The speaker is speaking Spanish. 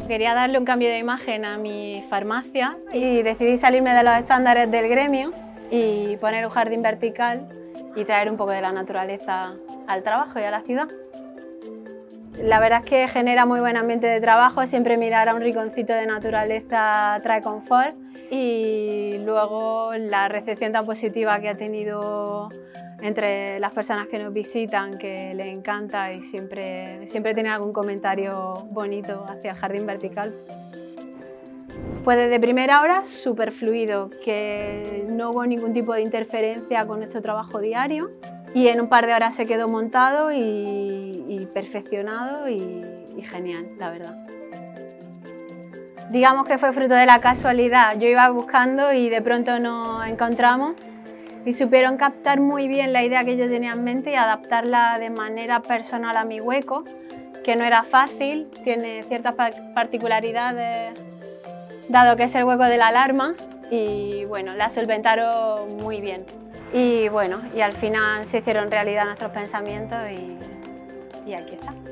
Quería darle un cambio de imagen a mi farmacia y decidí salirme de los estándares del gremio y poner un jardín vertical y traer un poco de la naturaleza al trabajo y a la ciudad. La verdad es que genera muy buen ambiente de trabajo, siempre mirar a un rinconcito de naturaleza trae confort y luego la recepción tan positiva que ha tenido entre las personas que nos visitan, que les encanta y siempre tienen algún comentario bonito hacia el jardín vertical. Pues desde primera hora súper fluido, que no hubo ningún tipo de interferencia con nuestro trabajo diario y en un par de horas se quedó montado y perfeccionado y genial, la verdad. Digamos que fue fruto de la casualidad, yo iba buscando y de pronto nos encontramos y supieron captar muy bien la idea que yo tenía en mente y adaptarla de manera personal a mi hueco, que no era fácil, tiene ciertas particularidades dado que es el hueco de la alarma y bueno, la solventaron muy bien. Y bueno, y al final se hicieron realidad nuestros pensamientos y aquí está.